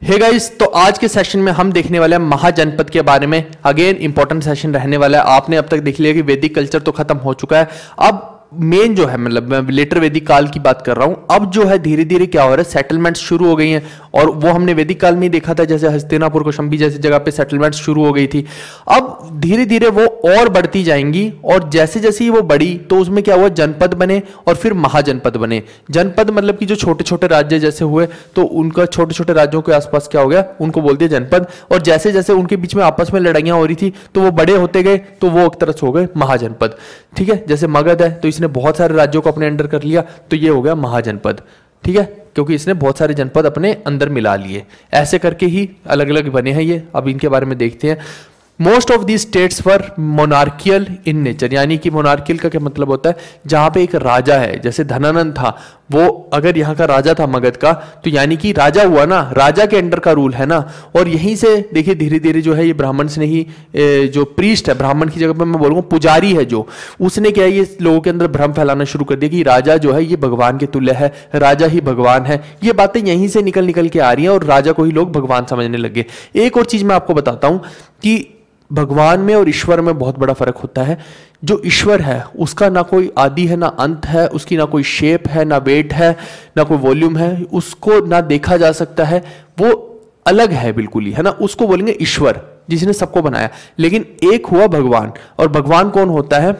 Hey guys, तो आज के सेशन में हम देखने वाले हैं महाजनपद के बारे में। अगेन इंपॉर्टेंट सेशन रहने वाला है। आपने अब तक देख लिया कि वैदिक कल्चर तो खत्म हो चुका है। अब मेन जो है, मतलब मैं लेटर वैदिक काल की बात कर रहा हूं। अब जो है धीरे धीरे क्या हो रहा है, सेटलमेंट्स शुरू हो गई हैं। और वो हमने वैदिक काल में ही देखा था, जैसे हस्तिनापुर कौशंबी जैसी जगह पे सेटलमेंट्स शुरू हो गई थी। अब धीरे धीरे वो और बढ़ती जाएंगी, और जैसे जैसे ही वो बढ़ी तो उसमें क्या हुआ, जनपद बने और फिर महाजनपद बने। जनपद मतलब कि जो छोटे छोटे राज्य जैसे हुए, तो उनका छोटे छोटे राज्यों के आसपास क्या हो गया, उनको बोलते हैं जनपद। और जैसे जैसे उनके बीच में आपस में लड़ाइयां हो रही थी तो वो बड़े होते गए, तो वो एक तरह से हो गए महाजनपद। ठीक है, जैसे मगध है तो इसने बहुत सारे राज्यों को अपने अंडर कर लिया, तो ये हो गया महाजनपद। ठीक है, क्योंकि इसने बहुत सारे जनपद अपने अंदर मिला लिए। ऐसे करके ही अलग अलग बने हैं ये। अब इनके बारे में देखते हैं। Most of the states were monarchial in nature, यानी कि मोनार्कियल का क्या मतलब होता है, जहां पे एक राजा है। जैसे धनानंद था, वो अगर यहाँ का राजा था मगध का, तो यानी कि राजा हुआ ना, राजा के अंडर का रूल है ना। और यहीं से देखिए धीरे धीरे जो है ये ब्राह्मण से ही, जो प्रीस्ट है, ब्राह्मण की जगह पे मैं बोलूँगा पुजारी है, जो उसने क्या है, ये लोगों के अंदर भ्रम फैलाना शुरू कर दिया कि राजा जो है ये भगवान के तुल्य है, राजा ही भगवान है। ये बातें यहीं से निकल निकल के आ रही हैं और राजा को ही लोग भगवान समझने लगे। एक और चीज मैं आपको बताता हूं कि भगवान में और ईश्वर में बहुत बड़ा फर्क होता है। जो ईश्वर है उसका ना कोई आदि है ना अंत है, उसकी ना कोई शेप है ना वेट है ना कोई वॉल्यूम है, उसको ना देखा जा सकता है, वो अलग है बिल्कुल ही, है ना। उसको बोलेंगे ईश्वर, जिसने सबको बनाया। लेकिन एक हुआ भगवान। और भगवान कौन होता है,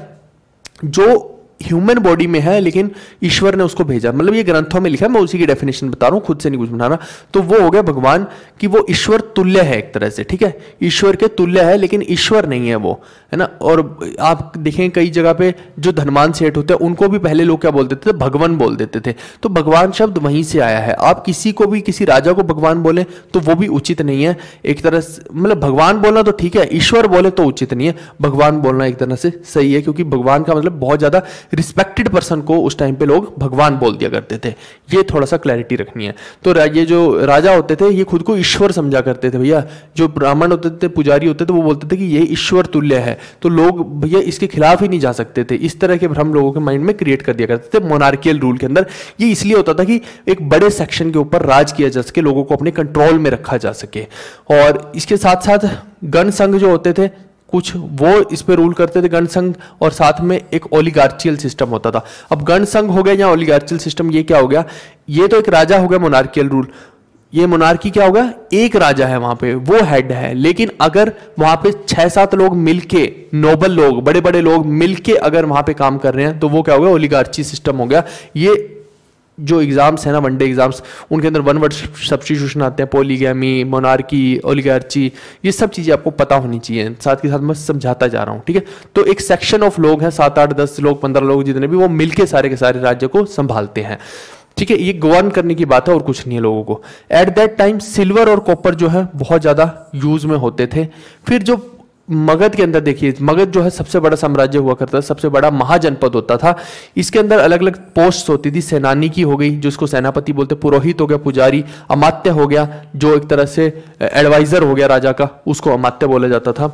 जो ह्यूमन बॉडी में है लेकिन ईश्वर ने उसको भेजा। मतलब ये ग्रंथों में लिखा है, मैं उसी की डेफिनेशन बता रहा हूं, खुद से नहीं कुछ बना रहा। तो वो हो गया भगवान कि वो ईश्वर तुल्य है एक तरह से। ठीक है, ईश्वर के तुल्य है लेकिन ईश्वर नहीं है वो, है ना। और आप देखें कई जगह पे जो धनवान सेठ होते हैं उनको भी पहले लोग क्या बोल देते थे, भगवान बोल देते थे। तो भगवान शब्द वहीं से आया है। आप किसी को भी, किसी राजा को भगवान बोले तो वो भी उचित नहीं है एक तरह से। मतलब भगवान बोलना तो ठीक है, ईश्वर बोले तो उचित नहीं है। भगवान बोलना एक तरह से सही है, क्योंकि भगवान का मतलब बहुत ज्यादा रिस्पेक्टेड पर्सन को उस टाइम पे लोग भगवान बोल दिया करते थे। ये थोड़ा सा क्लैरिटी रखनी है। तो ये जो राजा होते थे ये खुद को ईश्वर समझा करते थे भैया। जो ब्राह्मण होते थे, पुजारी होते थे, वो बोलते थे कि ये ईश्वर तुल्य है, तो लोग भैया इसके खिलाफ ही नहीं जा सकते थे। इस तरह के भ्रम लोगों के माइंड में क्रिएट कर दिया करते थे मोनार्कियल रूल के अंदर। ये इसलिए होता था कि एक बड़े सेक्शन के ऊपर राज किया जा सके, लोगों को अपने कंट्रोल में रखा जा सके। और इसके साथ साथ गण संघ जो होते थे कुछ, वो इस पे रूल करते थे, गण संघ। और साथ में एक ओलिगार्चियल सिस्टम होता था। अब गण संघ हो गया या ओलिगार्चियल सिस्टम, ये क्या हो गया, ये तो एक राजा हो गया मोनार्कियल रूल। ये मोनार्की क्या होगा, एक राजा है वहां पे, वो हेड है। लेकिन अगर वहां पे 6-7 लोग मिलके, नोबल लोग, बड़े बड़े लोग मिलके अगर वहां पे काम कर रहे हैं, तो वो क्या हो गया, ओलिगार्ची सिस्टम हो गया। ये जो एग्जाम्स है ना, वनडे एग्जाम्स, उनके अंदर वन वर्ड सब्स्टिट्यूशन आते हैं, पॉलीगैमी, मोनार्की, ओलिगार्ची, ये सब चीजें आपको पता होनी चाहिए। साथ के साथ मैं समझाता जा रहा हूं। ठीक है, तो एक सेक्शन ऑफ लोग हैं, 7-8-10 लोग, 15 लोग, जितने भी, वो मिलके सारे के सारे राज्य को संभालते हैं। ठीक है, ये गवर्न करने की बात है और कुछ नहीं है लोगों को। एट दैट टाइम सिल्वर और कॉपर जो है बहुत ज्यादा यूज में होते थे। फिर जो मगध के अंदर देखिए, मगध जो है सबसे बड़ा साम्राज्य हुआ करता था, सबसे बड़ा महाजनपद होता था। इसके अंदर अलग अलग पोस्ट होती थी। सेनानी की हो गई, जो इसको सेनापति बोलते, पुरोहित हो गया, पुजारी, अमात्य हो गया, जो एक तरह से एडवाइजर हो गया राजा का, उसको अमात्य बोला जाता था।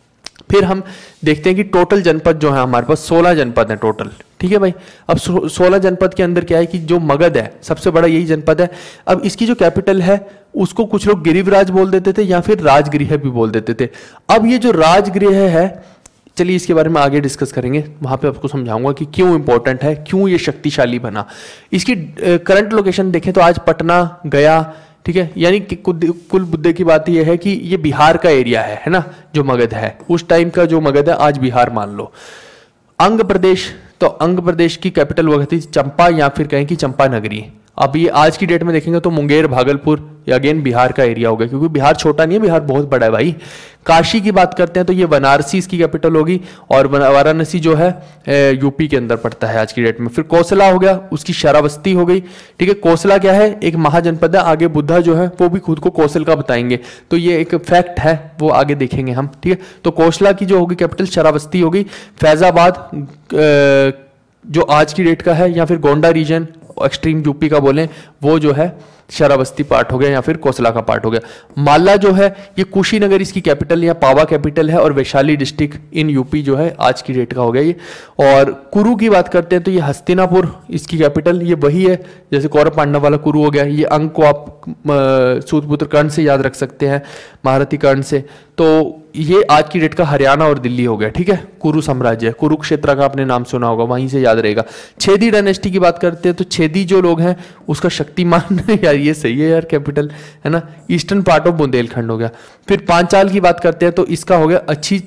फिर हम देखते हैं कि टोटल जनपद जो है हमारे पास 16 जनपद है टोटल। ठीक है भाई, अब 16 जनपद के अंदर क्या है कि जो मगध है सबसे बड़ा यही जनपद है। अब इसकी जो कैपिटल है उसको कुछ लोग गिरिवराज बोल देते थे या फिर राजगृह भी बोल देते थे। अब ये जो राजगृह है, चलिए इसके बारे में आगे डिस्कस करेंगे, वहां पे आपको समझाऊंगा कि क्यों इंपॉर्टेंट है, क्यों ये शक्तिशाली बना। इसकी करंट लोकेशन देखें तो आज पटना, गया, ठीक है, यानी कि कुल मुद्दे की बात यह है कि ये बिहार का एरिया है ना, जो मगध है। उस टाइम का जो मगध है आज बिहार मान लो। अंग प्रदेश, तो अंग प्रदेश की कैपिटल हुआ थी चंपा, या फिर कहें कि चंपा नगरी। अब ये आज की डेट में देखेंगे तो मुंगेर, भागलपुर, ये अगेन बिहार का एरिया होगा, क्योंकि बिहार छोटा नहीं है, बिहार बहुत बड़ा है भाई। काशी की बात करते हैं तो ये बनारसी इसकी कैपिटल होगी, और वाराणसी जो है यूपी के अंदर पड़ता है आज की डेट में। फिर कोसला हो गया, उसकी शरावस्ती हो गई। ठीक है, कोसला क्या है, एक महाजनपद है। आगे बुद्धा जो है वो भी खुद को कोसल का बताएंगे, तो ये एक फैक्ट है, वो आगे देखेंगे हम। ठीक है, तो कोसला की जो होगी कैपिटल शरावस्ती होगी। फैजाबाद जो आज की डेट का है, या फिर गोंडा रीजन, एक्सट्रीम यूपी का बोलें वो जो है शरावस्ती पार्ट हो गया या फिर कोसला का पार्ट हो गया। माला जो है ये कुशीनगर इसकी कैपिटल या पावा कैपिटल है, और वैशाली डिस्ट्रिक्ट इन यूपी जो है आज की डेट का हो गया ये। और कुरु की बात करते हैं तो ये हस्तिनापुर इसकी कैपिटल, ये वही है जैसे कौरव पांडव वाला कुरु हो गया। ये अंक को आप सूतपुत्र कर्ण से याद रख सकते हैं, महारथी कर्ण से। तो ये आज की डेट का हरियाणा और दिल्ली हो गया, ठीक है। कुरु साम्राज्य, कुरुक्षेत्र का आपने नाम सुना होगा, वहीं से याद रहेगा। छेदी डायनेस्टी की बात करते हैं तो छेदी जो लोग हैं उसका शक्तिमान यार ये सही है यार कैपिटल, है ना, ईस्टर्न पार्ट ऑफ बुंदेलखंड हो गया। फिर पांचाल की बात करते हैं तो इसका हो गया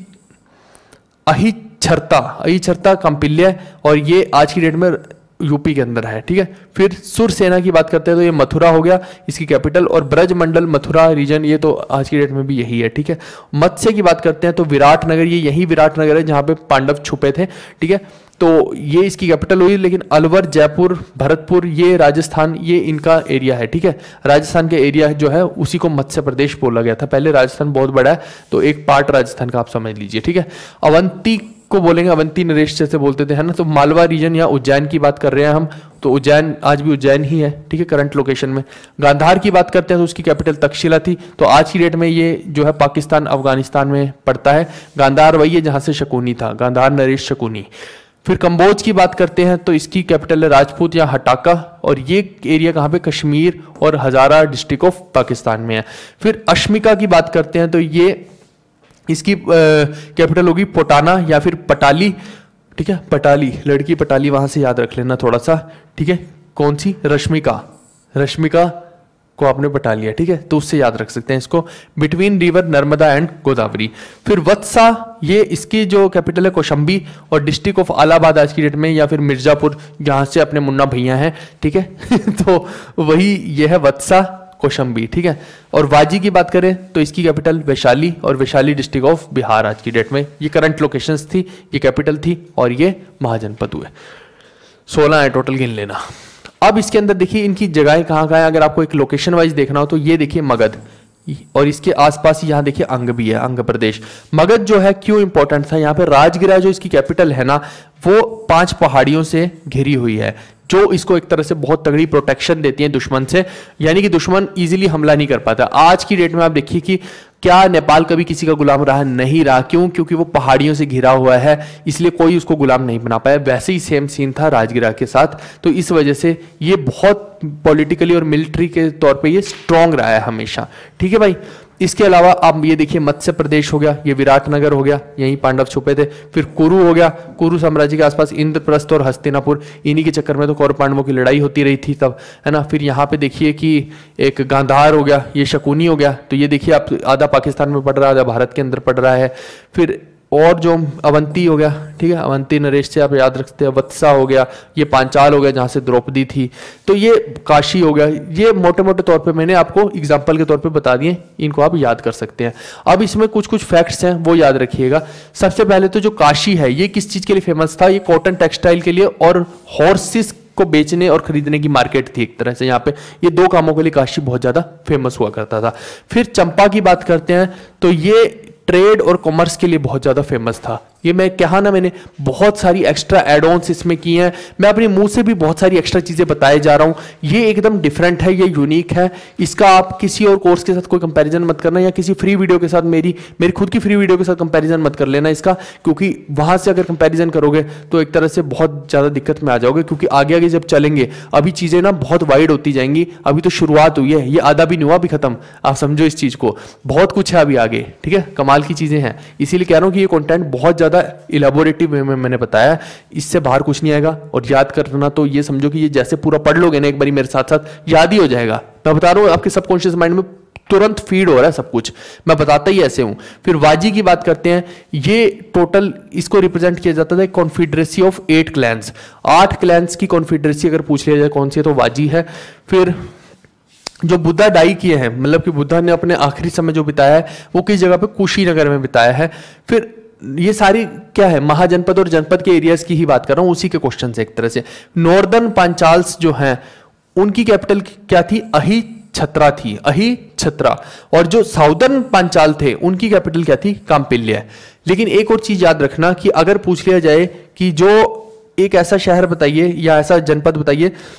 अहिछरता कंपिल्य, और ये आज की डेट में यूपी के अंदर है, ठीक है। फिर सुरसेना की बात करते हैं तो ये मथुरा हो गया इसकी कैपिटल, और ब्रज मंडल मथुरा रीजन ये तो आज की डेट में भी यही है, ठीक है। मत्स्य की बात करते हैं तो विराटनगर, ये यही विराटनगर है जहां पे पांडव छुपे थे, ठीक है। तो ये इसकी कैपिटल हुई, लेकिन अलवर, जयपुर, भरतपुर ये राजस्थान, ये इनका एरिया है, ठीक है। राजस्थान के एरिया जो है उसी को मत्स्य प्रदेश बोला गया था पहले। राजस्थान बहुत बड़ा है तो एक पार्ट राजस्थान का आप समझ लीजिए, ठीक है। अवंती को बोलेंगे, अवंती नरेश जैसे बोलते थे, है ना। तो मालवा रीजन या उज्जैन की बात कर रहे हैं हम, तो उज्जैन आज भी उज्जैन ही है, ठीक है, करंट लोकेशन में। गांधार की बात करते हैं तो उसकी कैपिटल तक्षशिला थी, तो आज की डेट में ये जो है पाकिस्तान अफगानिस्तान में पड़ता है। गांधार वही है जहां से शकुनी था, गांधार नरेश शकुनी। फिर कंबोज की बात करते हैं तो इसकी कैपिटल है राजपूत या हटाका, और ये एरिया कहाँ पे, कश्मीर और हजारा डिस्ट्रिक्ट ऑफ पाकिस्तान में है। फिर अश्मिका की बात करते हैं तो ये इसकी कैपिटल होगी पोटाना या फिर पटाली, ठीक है। पटाली, लड़की पटाली, वहां से याद रख लेना थोड़ा सा, ठीक है। कौन सी, रश्मिका को आपने बटा लिया, ठीक है, तो उससे याद रख सकते हैं इसको। Between river Narmada and Godavari. फिर वत्सा, ये इसकी जो कैपिटल है कौशंबी, और डिस्ट्रिक्ट ऑफ इलाहाबाद आज की डेट में, या फिर मिर्जापुर जहां से अपने मुन्ना भैया हैं, ठीक है तो वही ये है वत्सा कौशंबी, ठीक है। और वाजी की बात करें तो इसकी कैपिटल वैशाली, और वैशाली डिस्ट्रिक्ट ऑफ बिहार आज की डेट में। ये करंट लोकेशंस थी, ये कैपिटल थी, और ये महाजनपद हुए। 16 है टोटल, गिन लेना। अब इसके अंदर देखिए इनकी जगहें कहाँ कहाँ है, अगर आपको एक लोकेशन वाइज देखना हो तो ये देखिए मगध, और इसके आसपास यहाँ देखिए अंग भी है, अंग प्रदेश। मगध जो है क्यों इंपॉर्टेंट था, यहाँ पे राजगिरा जो इसकी कैपिटल है ना, वो 5 पहाड़ियों से घिरी हुई है, जो इसको एक तरह से बहुत तगड़ी प्रोटेक्शन देती है दुश्मन से, यानी कि दुश्मन इजीली हमला नहीं कर पाता। आज की डेट में आप देखिए कि क्या नेपाल कभी किसी का गुलाम रहा, नहीं रहा, क्यों, क्योंकि वो पहाड़ियों से घिरा हुआ है, इसलिए कोई उसको गुलाम नहीं बना पाया। वैसे ही सेम सीन था राजगिरा के साथ, तो इस वजह से ये बहुत पॉलिटिकली और मिलिट्री के तौर पे ये स्ट्रांग रहा है हमेशा, ठीक है भाई। इसके अलावा आप ये देखिए मत्स्य प्रदेश हो गया, ये विराटनगर हो गया, यहीं पांडव छुपे थे। फिर कुरु हो गया, कुरु साम्राज्य के आसपास इंद्रप्रस्थ और हस्तिनापुर, इन्हीं के चक्कर में तो कौरव पांडवों की लड़ाई होती रही थी तब, है ना। फिर यहाँ पे देखिए कि एक गांधार हो गया, ये शकुनी हो गया, तो ये देखिए आप आधा पाकिस्तान में पड़ रहा है, आधा भारत के अंदर पड़ रहा है। फिर और जो अवंती हो गया, ठीक है, अवंती नरेश से आप याद रखते हैं। वत्सा हो गया, ये पांचाल हो गया जहां से द्रौपदी थी, तो ये काशी हो गया। ये मोटे मोटे तौर पे मैंने आपको एग्जांपल के तौर पे बता दिए, इनको आप याद कर सकते हैं। अब इसमें कुछ कुछ फैक्ट्स हैं वो याद रखिएगा। सबसे पहले तो जो काशी है ये किस चीज के लिए फेमस था, ये कॉटन टेक्सटाइल के लिए और हॉर्सेस को बेचने और खरीदने की मार्केट थी एक तरह से। यहाँ पे ये 2 कामों के लिए काशी बहुत ज्यादा फेमस हुआ करता था। फिर चंपा की बात करते हैं तो ये ट्रेड और कॉमर्स के लिए बहुत ज्यादा फेमस था। ये मैं कहा ना, मैंने बहुत सारी एक्स्ट्रा एड ऑन्स इसमें किए हैं, मैं अपने मुंह से भी बहुत सारी एक्स्ट्रा चीजें बताए जा रहा हूं। ये एकदम डिफरेंट है, ये यूनिक है। इसका आप किसी और कोर्स के साथ कोई कंपैरिजन मत करना, या किसी फ्री वीडियो के साथ, मेरी खुद की फ्री वीडियो के साथ कंपैरिजन मत कर लेना इसका, क्योंकि वहां से अगर कंपैरिजन करोगे तो एक तरह से बहुत ज्यादा दिक्कत में आ जाओगे, क्योंकि आगे आगे जब चलेंगे अभी चीजें ना बहुत वाइड होती जाएंगी। अभी तो शुरुआत हुई है, ये आधा भी नहीं हुआ अभी खत्म, आप समझो इस चीज को, बहुत कुछ है अभी आगे, ठीक है, कमाल की चीजें हैं। इसीलिए कह रहा हूं कि ये कंटेंट बहुत ज्यादा इलेबोरेटिव वे में मैंने बताया, इससे बाहर कुछ नहीं आएगा। और याद करना तो ये समझो कि ये जैसे पूरा पढ़ लोगे ना एक बारी मेरे साथ साथ, याद ही हो जाएगा। मैं बता रहा हूं आपके सबकॉन्शियस माइंड में तुरंत फीड हो रहा है सब कुछ, मैं बताता ही ऐसे हूं। फिर वाजी की बात करते हैं, ये टोटल इसको रिप्रेजेंट किया जाता था कॉन्फेडरेसी ऑफ 8 क्लैंस, 8 क्लैंस की कॉन्फेडरेसी अगर पूछ लिया जाए कौन सी है तो वाजी है। फिर जो बुद्धा डाई किए हैं, मतलब कि बुद्धा ने अपने आखिरी समय जो बिताया है वो किस जगह पे, कुशीनगर में बिताया है। फिर ये सारी क्या है, महाजनपद और जनपद के एरियाज की ही बात कर रहा हूं, उसी के क्वेश्चन से एक तरह से। नॉर्दर्न पांचाल्स जो हैं उनकी कैपिटल क्या थी, अहिछत्रा थी, अहिछत्रा। और जो साउदर्न पांचाल थे उनकी कैपिटल क्या थी, काम्पिल्य। लेकिन एक और चीज याद रखना कि अगर पूछ लिया जाए कि जो एक ऐसा शहर बताइए या ऐसा जनपद बताइए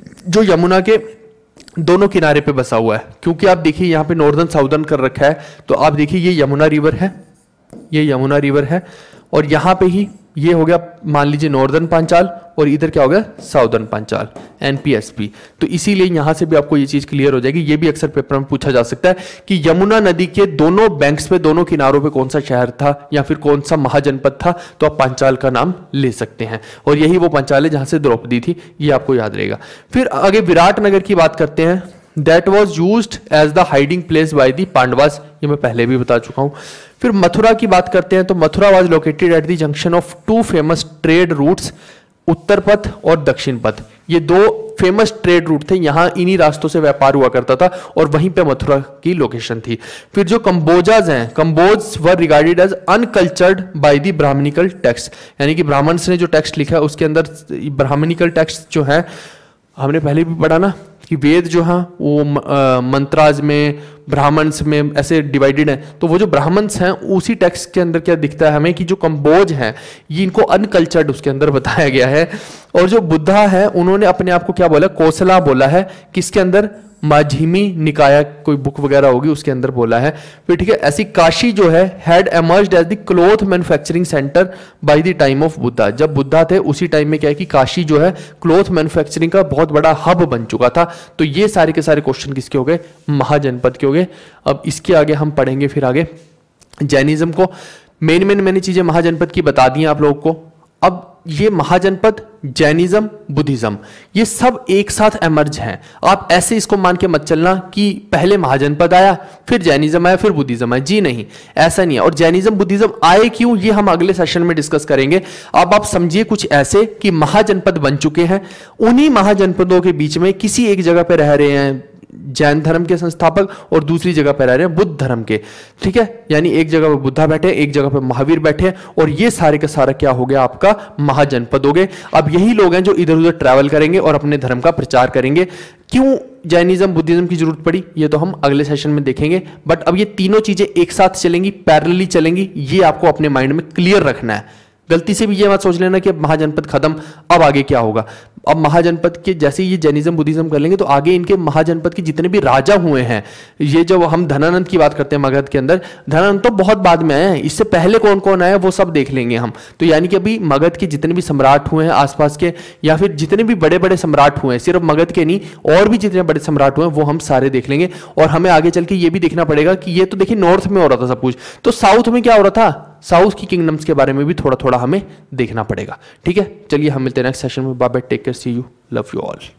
जो यमुना के दोनों किनारे पे बसा हुआ है। क्योंकि आप देखिए यहाँ पे नॉर्दर्न साउदर्न कर रखा है, तो आप देखिए ये यमुना रिवर है, ये यमुना रिवर है, और यहाँ पे ही ये हो गया मान लीजिए नॉर्दर्न पांचाल, और इधर क्या हो गया साउदर्न पांचाल, एनपीएसपी। तो इसीलिए यहाँ से भी आपको ये चीज क्लियर हो जाएगी। ये भी अक्सर पेपर में पूछा जा सकता है कि यमुना नदी के दोनों बैंक्स पे, दोनों किनारों पे कौन सा शहर था या फिर कौन सा महाजनपद था, तो आप पांचाल का नाम ले सकते हैं। और यही वो पांचाल है जहां से द्रौपदी थी, ये आपको याद रहेगा। फिर आगे विराट नगर की बात करते हैं। That was used as the hiding place by the Pandavas, ये मैं पहले भी बता चुका हूं। फिर मथुरा की बात करते हैं, तो Mathura was located at the junction of two famous trade routes, Uttar Path और दक्षिण पथ। ये दो फेमस ट्रेड रूट थे, यहां इन्हीं रास्तों से व्यापार हुआ करता था, और वहीं पे मथुरा की लोकेशन थी। फिर जो कंबोजाज हैं, Kamboja were regarded as uncultured by the brahmanical text, यानी कि ब्राह्मण्स ने जो टेक्स्ट लिखा है उसके अंदर ब्राह्मणिकल टेक्स्ट जो है, हमने पहले भी पढ़ा ना कि वेद जो है वो मंत्राज में, ब्राह्मण्स में ऐसे डिवाइडेड है। तो वो जो ब्राह्मण्स हैं उसी टेक्स्ट के अंदर क्या दिखता है हमें कि जो कंबोज हैं ये इनको अनकल्चर्ड उसके अंदर बताया गया है। और जो बुद्धा है उन्होंने अपने आप को क्या बोला, कोसला बोला है, किसके अंदर, माझीमी निकाया कोई बुक वगैरह होगी उसके अंदर बोला है। फिर ठीक है, ऐसी काशी जो है had emerged as the cloth manufacturing centre by the time of Buddha. जब बुद्धा थे उसी टाइम में क्या है कि काशी जो है क्लॉथ मैन्युफैक्चरिंग का बहुत बड़ा हब बन चुका था। तो ये सारे के सारे क्वेश्चन किसके हो गए, महाजनपद के हो गए। अब इसके आगे हम पढ़ेंगे फिर आगे जैनिज्म को। मैंने चीजें महाजनपद की बता दी हैं आप लोगों को। अब ये महाजनपद, जैनिज्म, बुद्धिज्म, ये सब एक साथ एमर्ज हैं। आप ऐसे इसको मान के मत चलना कि पहले महाजनपद आया फिर जैनिज्म आया फिर बुद्धिज्म आया, जी नहीं, ऐसा नहीं है। और जैनिज्म बुद्धिज्म आए क्यों, ये हम अगले सेशन में डिस्कस करेंगे। अब आप समझिए कुछ ऐसे कि महाजनपद बन चुके हैं, उन्हीं महाजनपदों के बीच में किसी एक जगह पे रह रहे हैं जैन धर्म के संस्थापक और दूसरी जगह पर रह रहे हैं बुद्ध धर्म के, ठीक है। यानी एक जगह पर बुद्धा बैठे, एक जगह पर महावीर बैठे, और ये सारे का सारा क्या हो गया, आपका महाजनपद हो गए। अब यही लोग हैं जो इधर उधर ट्रैवल करेंगे और अपने धर्म का प्रचार करेंगे। क्यों जैनिज्म बुद्धिज्म की जरूरत पड़ी, ये तो हम अगले सेशन में देखेंगे। बट अब ये तीनों चीजें एक साथ चलेंगी, पैरेलली चलेंगी, ये आपको अपने माइंड में क्लियर रखना है। गलती से भी ये मत सोच लेना कि अब महाजनपद खत्म, अब आगे क्या होगा। अब महाजनपद के जैसे ये जैनिज्म बुद्धिज्म कर लेंगे तो आगे इनके महाजनपद के जितने भी राजा हुए हैं, ये जब हम धनानंद की बात करते हैं मगध के अंदर, धनानंद तो बहुत बाद में आए हैं, इससे पहले कौन कौन आए वो सब देख लेंगे हम। तो यानी कि अभी मगध के जितने भी सम्राट हुए हैं आसपास के, या फिर जितने भी बड़े बड़े सम्राट हुए हैं, सिर्फ मगध के नहीं और भी जितने बड़े सम्राट हुए हैं वो हम सारे देख लेंगे। और हमें आगे चल के ये भी देखना पड़ेगा कि ये तो देखिए नॉर्थ में हो रहा था सब कुछ, तो साउथ में क्या हो रहा था, साउथ की किंगडम्स के बारे में भी थोड़ा थोड़ा हमें देखना पड़ेगा। ठीक है, चलिए हम मिलते हैं नेक्स्ट सेशन में। Bye bye, take care, see you, love you all.